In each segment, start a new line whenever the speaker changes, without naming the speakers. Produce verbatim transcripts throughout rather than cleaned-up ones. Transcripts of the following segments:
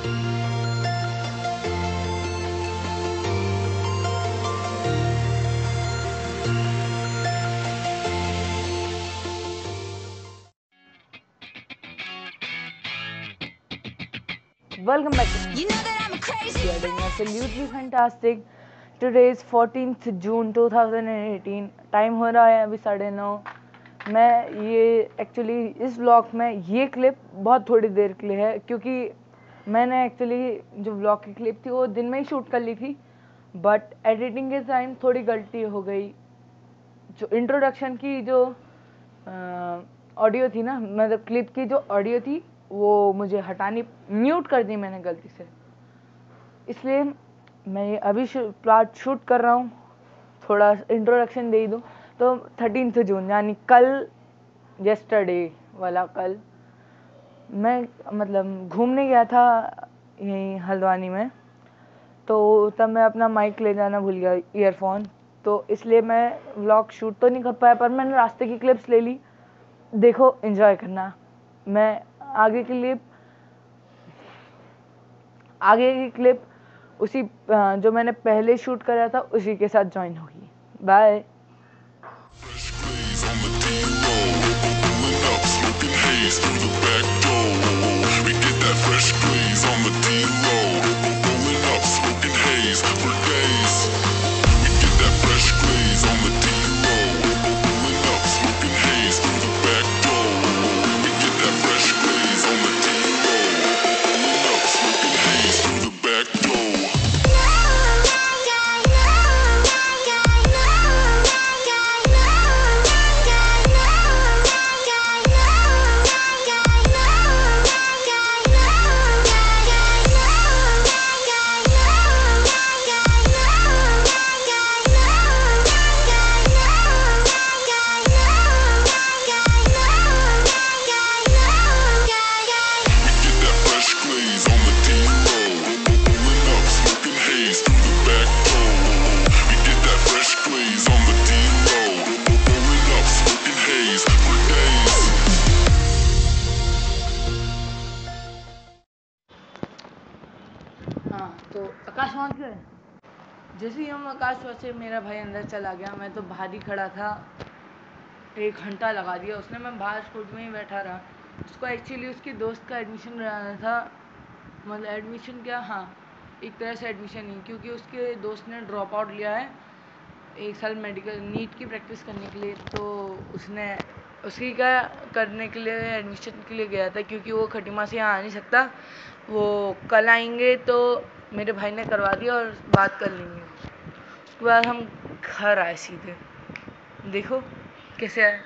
Welcome back to you know that I'm crazy. We are doing absolutely fantastic. Today is fourteenth June twenty eighteen. Time हो रहा है अभी साढ़े नौ. मैं ये एक्चुअली इस व्लॉग में ये क्लिप बहुत थोड़ी देर के लिए है, क्योंकि मैंने एक्चुअली जो व्लॉग की क्लिप थी वो दिन में ही शूट कर ली थी, बट एडिटिंग के टाइम थोड़ी गलती हो गई. जो इंट्रोडक्शन की जो ऑडियो थी ना, मतलब क्लिप की जो ऑडियो थी वो मुझे हटानी, म्यूट कर दी मैंने गलती से, इसलिए मैं ये अभी पार्ट शूट कर रहा हूँ. थोड़ा इंट्रोडक्शन दे दूँ तो थर्टीन्थ जून यानी कल, येस्टरडे वाला कल, मैं मतलब घूमने गया था यहीं हल्द्वानी में, तो तब मैं अपना माइक ले जाना भूल गया, ईयरफोन, तो इसलिए मैं व्लॉग शूट तो नहीं कर पाया, पर मैंने रास्ते की क्लिप्स ले ली. देखो, एंजॉय करना. मैं आगे की क्लिप आगे की क्लिप उसी जो मैंने पहले शूट करा था उसी के साथ ज्वाइन होगी. बाय. हाँ, तो आकाश वहाँ क्यों है? जैसे ही हम आकाश वहाँ से मेरा भाई अंदर चला गया, मैं तो बाहर ही खड़ा था. एक घंटा लगा दिया उसने. मैं बाहर स्कूटी में ही बैठा रहा. उसको एक्चुअली उसके दोस्त का एडमिशन कराना था, मतलब एडमिशन क्या, हाँ एक तरह से एडमिशन ही, क्योंकि उसके दोस्त ने ड्रॉप आउट लिया है एक साल मेडिकल नीट की प्रैक्टिस करने के लिए. तो उसने उसकी क्या करने के लिए एडमिशन के लिए गया था, क्योंकि वो खटीमा से यहाँ आ नहीं सकता. वो कल आएंगे तो मेरे भाई ने करवा दिया और बात कर लेंगे. उसके बाद हम घर आए सीधे. देखो कैसे आए.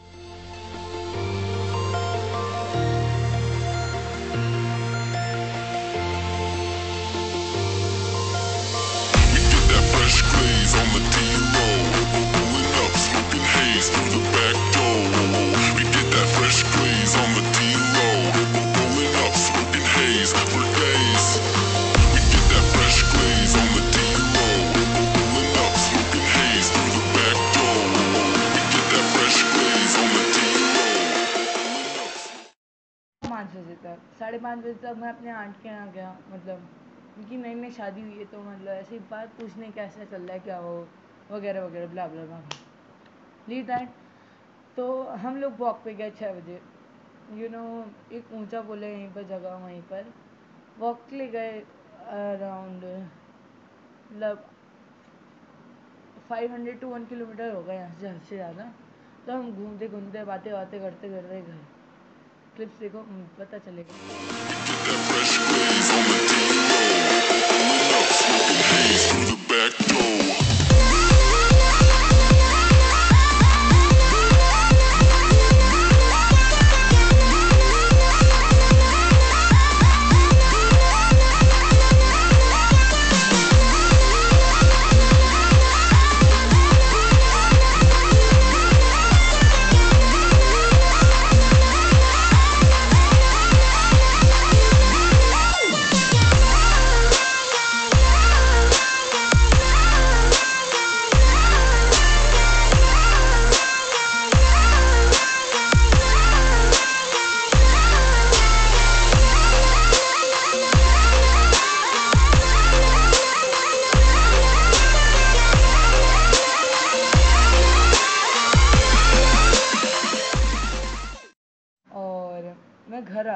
पाँच बजे तक साढ़े पाँच बजे तक मैं अपने आंट के यहाँ गया, मतलब उनकी नई नई शादी हुई है, तो मतलब ऐसी बात पूछने कैसे चल रहा है, क्या वो वगैरह वगैरह ब्ला ब्ला ब्ला लीव दैट. तो हम लोग वॉक पे गए छः बजे. यू नो एक ऊंचा पुल है यहीं पर जगह, वहीं पर वॉक के लिए गए. अराउंड मतलब five hundred two one kilometre होगा यहाँ से, हद से ज़्यादा. तो हम घूमते घूमते बातें बातें करते करते घर. क्लिप्स देखो, पता चलेगा.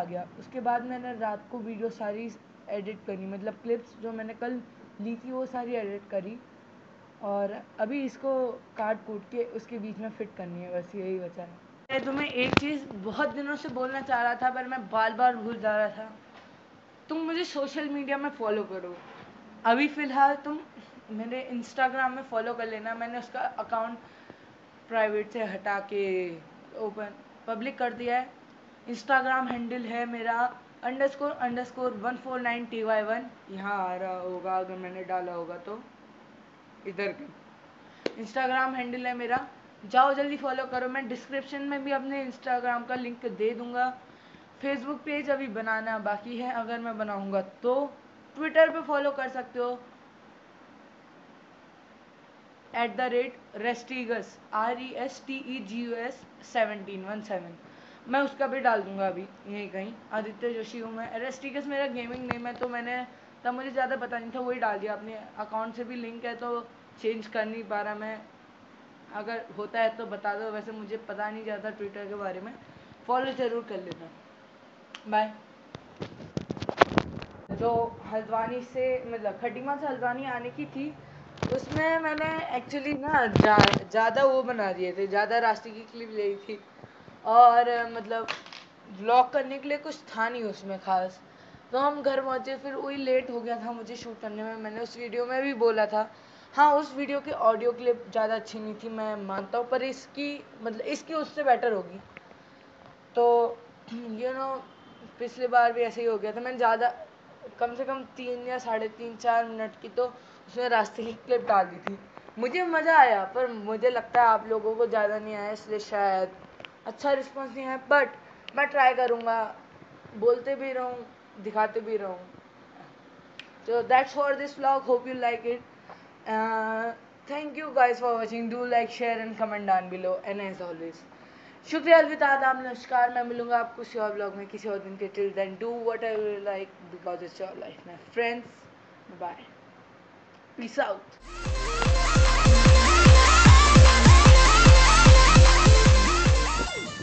आ गया। उसके बाद मैंने रात को वीडियो सारी एडिट करी, मतलब क्लिप्स जो मैंने कल ली थी वो सारी एडिट करी, और अभी इसको काट कूट के उसके बीच में फिट करनी है, बस यही बचा है। मैं तुम्हें एक चीज़ बहुत दिनों से बोलना चाह रहा था पर मैं बार बार भूल जा रहा था। तुम मुझे सोशल मीडिया में फॉलो करो। अभी फ़िलहाल तुम मेरे इंस्टाग्राम में फॉलो कर लेना, मैंने उसका अकाउंट प्राइवेट से हटा के ओपन पब्लिक कर दिया है। इंस्टाग्राम हैंडल है मेरा underscore underscore one four nine T Y one, यहाँ आ रहा होगा अगर मैंने डाला होगा तो। इधर के इंस्टाग्राम हैंडल है मेरा, जाओ जल्दी फॉलो करो। मैं डिस्क्रिप्शन में भी अपने इंस्टाग्राम का लिंक दे दूंगा। फेसबुक पेज अभी बनाना बाकी है, अगर मैं बनाऊंगा तो। ट्विटर पे फॉलो कर सकते हो, at the rate restegus, R E S T E G U S seventeen one seven. मैं उसका भी डाल दूंगा अभी यहीं कहीं, आदित्य जोशी हूँ मैं। रेस्टीगस मेरा गेमिंग नेम है, तो मैंने तब मुझे ज़्यादा पता नहीं था, वही डाल दिया। अपने अकाउंट से भी लिंक है तो चेंज कर नहीं पा रहा मैं, अगर होता है तो बता दो। वैसे मुझे पता नहीं ज़्यादा ट्विटर के बारे में, फॉलो ज़रूर कर लेना। बाय। जो हल्द्वानी से मतलब खटीमा से हल्द्वानी आने की थी, उसमें मैंने एक्चुअली ना ज़्यादा वो बना दिए थे, ज़्यादा रास्ते की क्लिप ली थी, और मतलब व्लॉग करने के लिए कुछ था नहीं उसमें ख़ास। तो हम घर पहुँचे, फिर वही लेट हो गया था मुझे शूट करने में। मैंने उस वीडियो में भी बोला था, हाँ उस वीडियो की ऑडियो क्लिप ज़्यादा अच्छी नहीं थी मैं मानता हूँ, पर इसकी मतलब इसकी उससे बेटर होगी। तो यू नो पिछली बार भी ऐसे ही हो गया था। मैंने ज़्यादा कम से कम तीन या साढ़े तीन चार मिनट की तो उसमें रास्ते की क्लिप डाल दी थी। मुझे मज़ा आया, पर मुझे लगता है आप लोगों को ज़्यादा नहीं आया, इसलिए शायद अच्छा रिस्पॉन्स नहीं है। बट मैं ट्राई करूँगा, बोलते भी रहूँ दिखाते भी रहूँ। So that's for this vlog, hope you like it. uh, thank you guys for watching. Do like, share and comment down below, and as always शुक्रिया, अलविदा, आदाब, नमस्कार। मैं मिलूंगा आपको किसी और ब्लॉग में किसी और दिन के। Till then do whatever you like because it's your life my friends. Bye, peace out.